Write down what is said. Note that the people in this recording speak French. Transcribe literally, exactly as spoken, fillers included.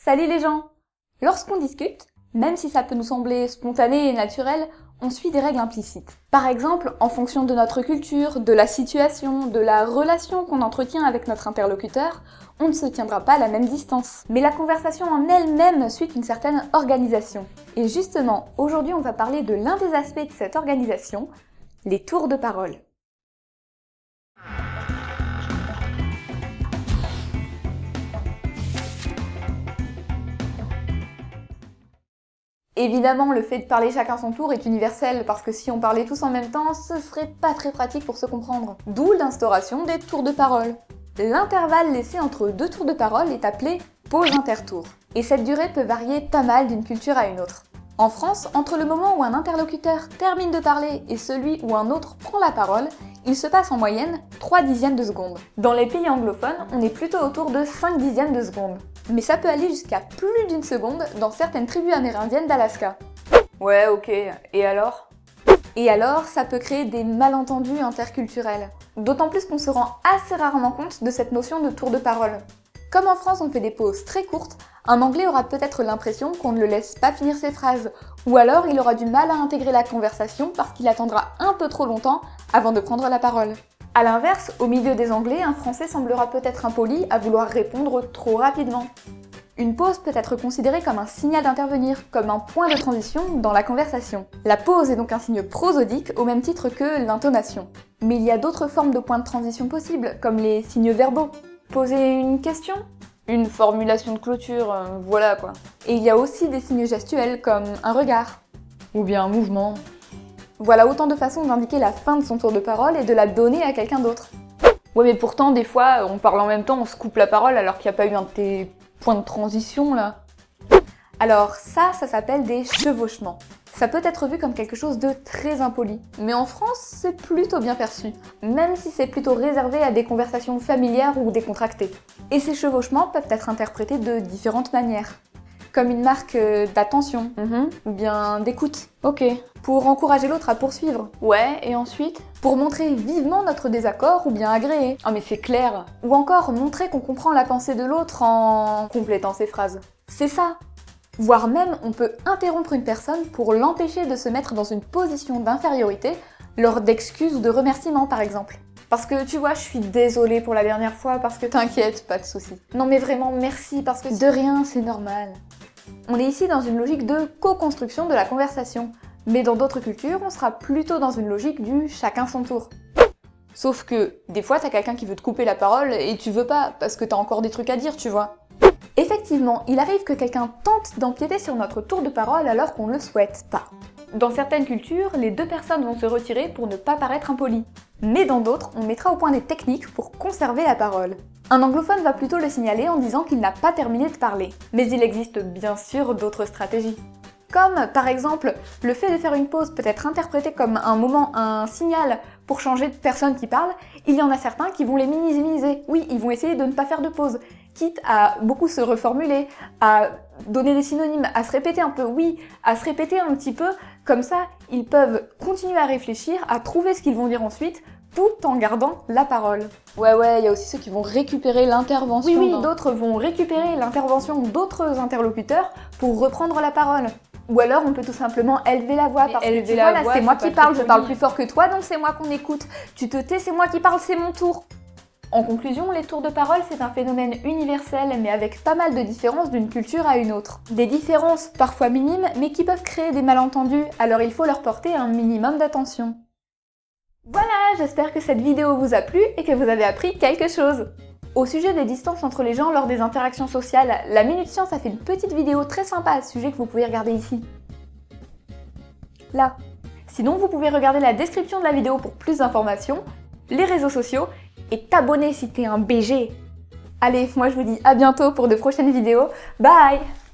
Salut les gens! Lorsqu'on discute, même si ça peut nous sembler spontané et naturel, on suit des règles implicites. Par exemple, en fonction de notre culture, de la situation, de la relation qu'on entretient avec notre interlocuteur, on ne se tiendra pas à la même distance. Mais la conversation en elle-même suit une certaine organisation. Et justement, aujourd'hui on va parler de l'un des aspects de cette organisation, les tours de parole. Évidemment, le fait de parler chacun son tour est universel, parce que si on parlait tous en même temps, ce serait pas très pratique pour se comprendre. D'où l'instauration des tours de parole. L'intervalle laissé entre deux tours de parole est appelé pause intertour. Et cette durée peut varier pas mal d'une culture à une autre. En France, entre le moment où un interlocuteur termine de parler et celui où un autre prend la parole, il se passe en moyenne trois dixièmes de seconde. Dans les pays anglophones, on est plutôt autour de cinq dixièmes de seconde. Mais ça peut aller jusqu'à plus d'une seconde dans certaines tribus amérindiennes d'Alaska. Ouais, ok, et alors? Et alors, ça peut créer des malentendus interculturels. D'autant plus qu'on se rend assez rarement compte de cette notion de tour de parole. Comme en France on fait des pauses très courtes, un Anglais aura peut-être l'impression qu'on ne le laisse pas finir ses phrases, ou alors il aura du mal à intégrer la conversation parce qu'il attendra un peu trop longtemps avant de prendre la parole. A l'inverse, au milieu des Anglais, un Français semblera peut-être impoli à vouloir répondre trop rapidement. Une pause peut être considérée comme un signal d'intervenir, comme un point de transition dans la conversation. La pause est donc un signe prosodique au même titre que l'intonation. Mais il y a d'autres formes de points de transition possibles, comme les signes verbaux. Poser une question? Une formulation de clôture, euh, voilà quoi. Et il y a aussi des signes gestuels comme un regard. Ou bien un mouvement. Voilà autant de façons d'indiquer la fin de son tour de parole et de la donner à quelqu'un d'autre. Ouais mais pourtant des fois on parle en même temps, on se coupe la parole alors qu'il n'y a pas eu un de tes points de transition là. Alors ça, ça s'appelle des chevauchements. Ça peut être vu comme quelque chose de très impoli, mais en France c'est plutôt bien perçu, même si c'est plutôt réservé à des conversations familières ou décontractées. Et ces chevauchements peuvent être interprétés de différentes manières. Comme une marque d'attention, mm-hmm. ou bien d'écoute. Ok. Pour encourager l'autre à poursuivre. Ouais, et ensuite? Pour montrer vivement notre désaccord ou bien agréer. Ah mais c'est clair. Ou encore montrer qu'on comprend la pensée de l'autre en complétant ses phrases. C'est ça. Voire même, on peut interrompre une personne pour l'empêcher de se mettre dans une position d'infériorité lors d'excuses ou de remerciements par exemple. Parce que tu vois, je suis désolée pour la dernière fois, parce que t'inquiète, pas de soucis. Non mais vraiment merci, parce que de rien, c'est normal. On est ici dans une logique de co-construction de la conversation, mais dans d'autres cultures, on sera plutôt dans une logique du chacun son tour. Sauf que, des fois, t'as quelqu'un qui veut te couper la parole et tu veux pas, parce que t'as encore des trucs à dire, tu vois. Effectivement, il arrive que quelqu'un tente d'empiéter sur notre tour de parole alors qu'on ne le souhaite pas. Dans certaines cultures, les deux personnes vont se retirer pour ne pas paraître impolies. Mais dans d'autres, on mettra au point des techniques pour conserver la parole. Un anglophone va plutôt le signaler en disant qu'il n'a pas terminé de parler. Mais il existe bien sûr d'autres stratégies. Comme, par exemple, le fait de faire une pause peut être interprété comme un moment, un signal pour changer de personne qui parle, il y en a certains qui vont les minimiser. Oui, ils vont essayer de ne pas faire de pause, quitte à beaucoup se reformuler, à donner des synonymes, à se répéter un peu, oui, à se répéter un petit peu, comme ça, ils peuvent continuer à réfléchir, à trouver ce qu'ils vont dire ensuite, tout en gardant la parole. Ouais, ouais, il y a aussi ceux qui vont récupérer l'intervention. Oui, oui, dans... d'autres vont récupérer l'intervention d'autres interlocuteurs pour reprendre la parole. Ou alors on peut tout simplement élever la voix, parce que tu vois, là c'est moi qui parle, je parle plus fort que toi, donc c'est moi qu'on écoute. Tu te tais, c'est moi qui parle, c'est mon tour. En conclusion, les tours de parole, c'est un phénomène universel, mais avec pas mal de différences d'une culture à une autre. Des différences parfois minimes, mais qui peuvent créer des malentendus, alors il faut leur porter un minimum d'attention. Voilà, j'espère que cette vidéo vous a plu et que vous avez appris quelque chose. Au sujet des distances entre les gens lors des interactions sociales, la Minute Science a fait une petite vidéo très sympa à ce sujet que vous pouvez regarder ici. Là. Sinon, vous pouvez regarder la description de la vidéo pour plus d'informations, les réseaux sociaux, et t'abonner si t'es un B G. Allez, moi je vous dis à bientôt pour de prochaines vidéos. Bye!